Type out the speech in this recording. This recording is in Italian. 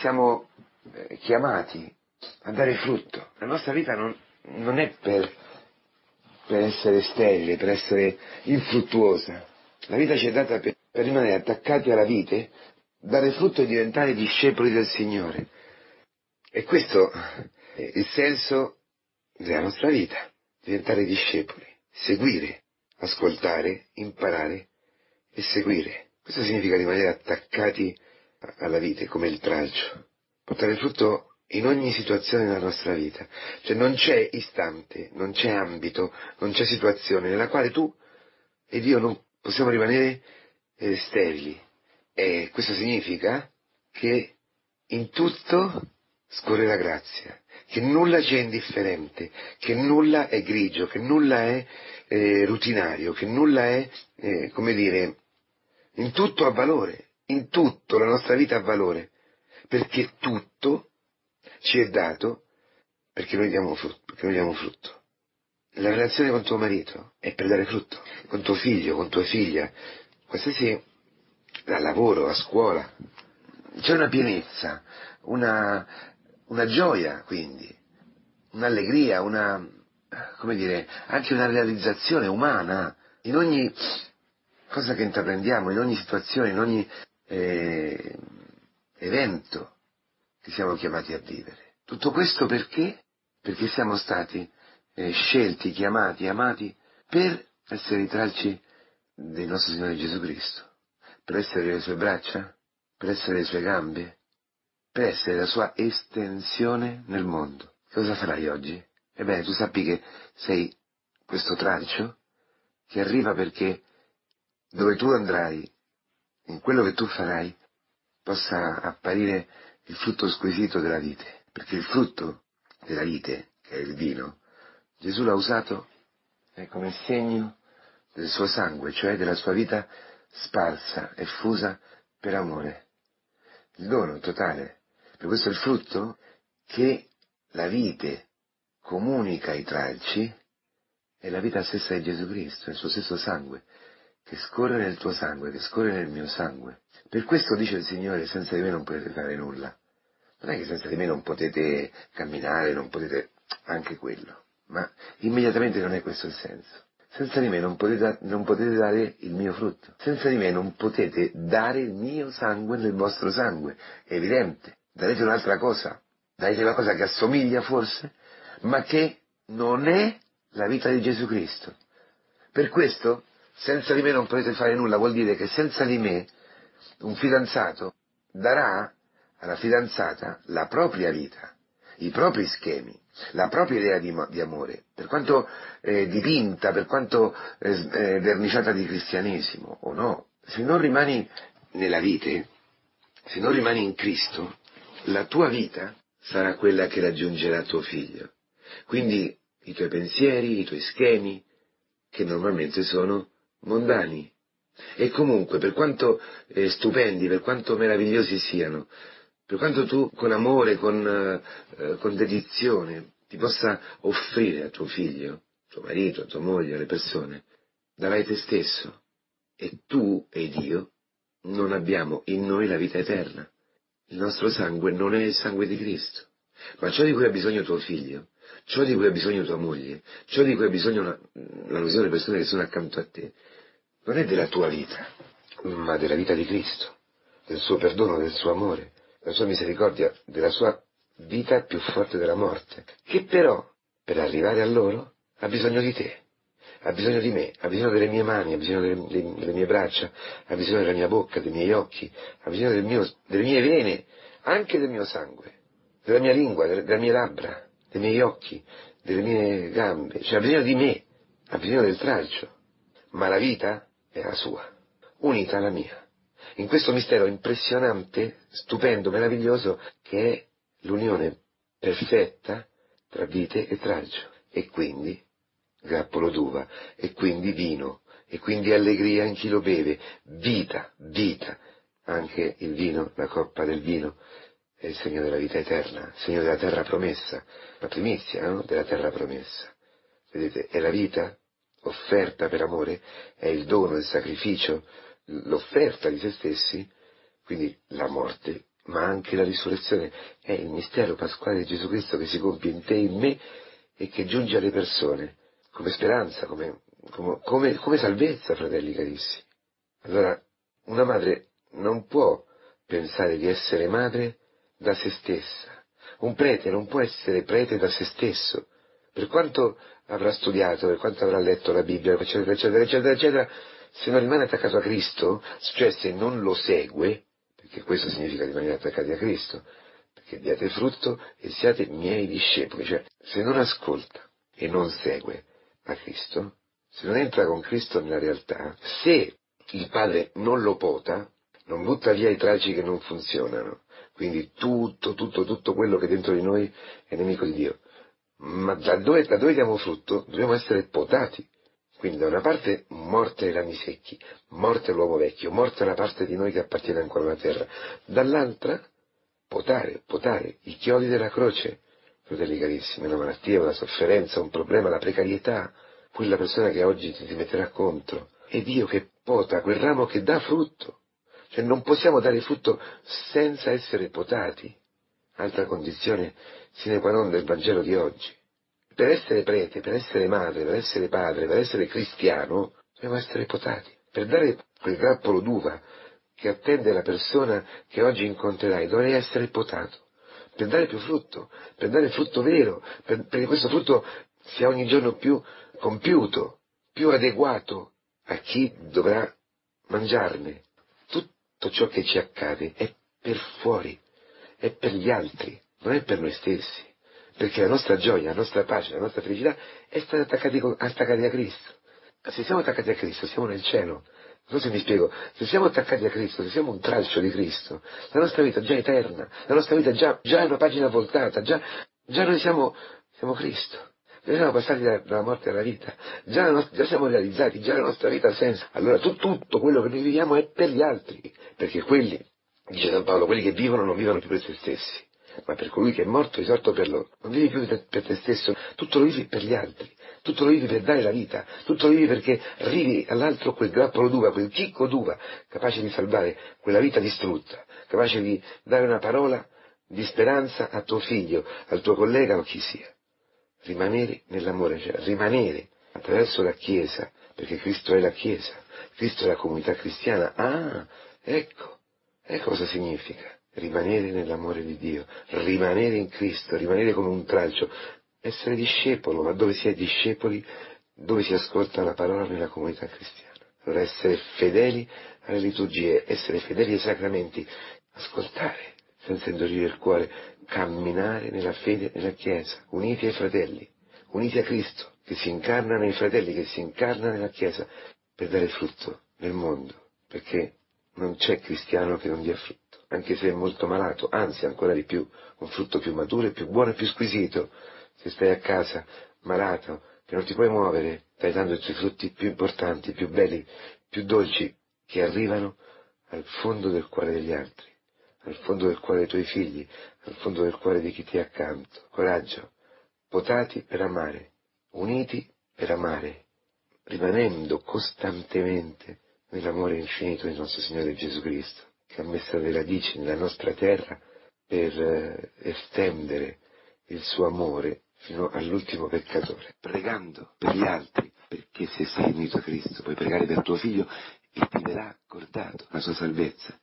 siamo chiamati a dare frutto. La nostra vita non è per essere sterile, per essere infruttuosa. La vita ci è data per rimanere attaccati alla vite, dare frutto e diventare discepoli del Signore. E questo è il senso della nostra vita, diventare discepoli, seguire, ascoltare, imparare e seguire. Questo significa rimanere attaccati alla vite, come il tralcio, portare frutto in ogni situazione della nostra vita. Cioè non c'è istante, non c'è ambito, non c'è situazione nella quale tu ed io non possiamo rimanere sterili. E questo significa che in tutto scorre la grazia, che nulla ci è indifferente, che nulla è grigio, che nulla è rutinario, che nulla è, in tutto ha valore, in tutto la nostra vita ha valore, perché tutto ci è dato perché noi diamo frutto. La relazione con tuo marito è per dare frutto, con tuo figlio, con tua figlia, qualsiasi, al lavoro, a scuola. C'è una pienezza, una gioia, quindi, un'allegria, anche una realizzazione umana in ogni cosa che intraprendiamo, in ogni situazione, in ogni evento che siamo chiamati a vivere. Tutto questo perché? Perché siamo stati scelti, chiamati, amati per essere i tralci del nostro Signore Gesù Cristo, per essere le sue braccia, per essere le sue gambe, per essere la sua estensione nel mondo. Cosa farai oggi? Ebbene, tu sappi che sei questo tralcio che arriva perché dove tu andrai, in quello che tu farai, possa apparire il frutto squisito della vite. Perché il frutto della vite, che è il vino, Gesù l'ha usato come segno del suo sangue, cioè della sua vita sparsa e fusa per amore. Il dono totale. Per questo il frutto che la vite comunica ai tralci è la vita stessa di Gesù Cristo, è il suo stesso sangue, che scorre nel tuo sangue, che scorre nel mio sangue. Per questo dice il Signore, senza di me non potete fare nulla. Non è che senza di me non potete camminare, non potete anche quello, ma immediatamente non è questo il senso. Senza di me non potete dare il mio frutto. Senza di me non potete dare il mio sangue nel vostro sangue. È evidente. Darete un'altra cosa. Darete una cosa che assomiglia forse, ma che non è la vita di Gesù Cristo. Per questo, senza di me non potete fare nulla, vuol dire che senza di me un fidanzato darà alla fidanzata la propria vita, i propri schemi, la propria idea di amore, per quanto dipinta, per quanto verniciata di cristianesimo o no. Se non rimani nella vite, se non rimani in Cristo, la tua vita sarà quella che raggiungerà tuo figlio. Quindi i tuoi pensieri, i tuoi schemi, che normalmente sono mondani. E comunque, per quanto stupendi, per quanto meravigliosi siano, per quanto tu con amore, con dedizione ti possa offrire a tuo figlio, tuo marito, tua moglie, alle persone, darai te stesso. E tu ed io non abbiamo in noi la vita eterna. Il nostro sangue non è il sangue di Cristo. Ma ciò di cui ha bisogno tuo figlio, ciò di cui ha bisogno tua moglie, ciò di cui ha bisogno la numerose persone che sono accanto a te, non è della tua vita, ma della vita di Cristo, del suo perdono, del suo amore, della sua misericordia, della sua vita più forte della morte, che però, per arrivare a loro, ha bisogno di te, ha bisogno di me, ha bisogno delle mie mani, ha bisogno delle mie braccia, ha bisogno della mia bocca, dei miei occhi, ha bisogno delle mie vene, anche del mio sangue, della mia lingua, delle mie labbra, dei miei occhi, delle mie gambe, cioè ha bisogno di me, ha bisogno del tralcio, ma la vita è la sua, unita alla mia, in questo mistero impressionante, stupendo, meraviglioso, che è l'unione perfetta tra vite e tralcio, e quindi grappolo d'uva, e quindi vino, e quindi allegria in chi lo beve, vita, anche il vino, la coppa del vino, è il segno della vita eterna, il segno della terra promessa, la primizia, no? Della terra promessa. Vedete, è la vita offerta per amore, è il dono, il sacrificio, l'offerta di se stessi, quindi la morte ma anche la risurrezione è il mistero pasquale di Gesù Cristo che si compie in te e in me e che giunge alle persone come speranza, come salvezza, fratelli carissimi. Allora, una madre non può pensare di essere madre da se stessa. Un prete non può essere prete da se stesso. Per quanto avrà studiato, per quanto avrà letto la Bibbia, eccetera, eccetera, eccetera, eccetera, se non rimane attaccato a Cristo, cioè se non lo segue, perché questo significa rimanere attaccati a Cristo, perché diate frutto e siate miei discepoli, cioè se non ascolta e non segue a Cristo, se non entra con Cristo nella realtà, se il padre non lo pota, non butta via i tralci che non funzionano, quindi tutto quello che dentro di noi è nemico di Dio, ma da dove diamo frutto dobbiamo essere potati. Quindi da una parte morte ai rami secchi, morte all'uomo vecchio, morte alla parte di noi che appartiene ancora alla terra, dall'altra potare i chiodi della croce, fratelli carissimi, la malattia, la sofferenza, un problema, la precarietà, quella persona che oggi ti metterà contro, è Dio che pota quel ramo che dà frutto, cioè non possiamo dare frutto senza essere potati, altra condizione sine qua non del Vangelo di oggi. Per essere prete, per essere madre, per essere padre, per essere cristiano, dobbiamo essere potati. Per dare quel grappolo d'uva che attende la persona che oggi incontrerai, dovrei essere potato. Per dare più frutto, per dare frutto vero, perché questo frutto sia ogni giorno più compiuto, più adeguato a chi dovrà mangiarne. Tutto ciò che ci accade è per fuori, è per gli altri, non è per noi stessi. Perché la nostra gioia, la nostra pace, la nostra felicità è stare attaccati a Cristo. Se siamo attaccati a Cristo siamo nel cielo. Non so se mi spiego. Se siamo attaccati a Cristo, se siamo un tralcio di Cristo, la nostra vita è già eterna, la nostra vita già è una pagina voltata, già noi siamo Cristo. Già siamo passati dalla morte alla vita, già siamo realizzati, già la nostra vita ha senso. Allora tutto quello che noi viviamo è per gli altri, perché quelli, dice San Paolo, quelli che vivono non vivono più per se stessi, ma per colui che è morto risorto per loro. Non vivi più per te stesso, tutto lo vivi per gli altri, tutto lo vivi per dare la vita, tutto lo vivi perché arrivi all'altro quel grappolo d'uva, quel chicco d'uva, capace di salvare quella vita distrutta, capace di dare una parola di speranza a tuo figlio, al tuo collega o chi sia. Rimanere nell'amore, cioè rimanere attraverso la Chiesa, perché Cristo è la Chiesa, Cristo è la comunità cristiana. Ah, ecco cosa significa. Rimanere nell'amore di Dio, rimanere in Cristo, rimanere come un tralcio, essere discepolo, ma dove si è discepoli, dove si ascolta la parola nella comunità cristiana. Allora essere fedeli alle liturgie, essere fedeli ai sacramenti, ascoltare senza indurire il cuore, camminare nella fede nella Chiesa, uniti ai fratelli, uniti a Cristo, che si incarna nei fratelli, che si incarna nella Chiesa, per dare frutto nel mondo, perché non c'è cristiano che non dia frutto, anche se è molto malato, anzi ancora di più, un frutto più maturo, più buono e più squisito. Se stai a casa, malato, che non ti puoi muovere, stai dando i tuoi frutti più importanti, più belli, più dolci, che arrivano al fondo del cuore degli altri, al fondo del cuore dei tuoi figli, al fondo del cuore di chi ti è accanto. Coraggio, potati per amare, uniti per amare, rimanendo costantemente nell'amore infinito del nostro Signore Gesù Cristo, che ha messo le radici nella nostra terra per estendere il suo amore fino all'ultimo peccatore, pregando per gli altri, perché se sei unito a Cristo puoi pregare per tuo figlio e ti verrà accordato la sua salvezza.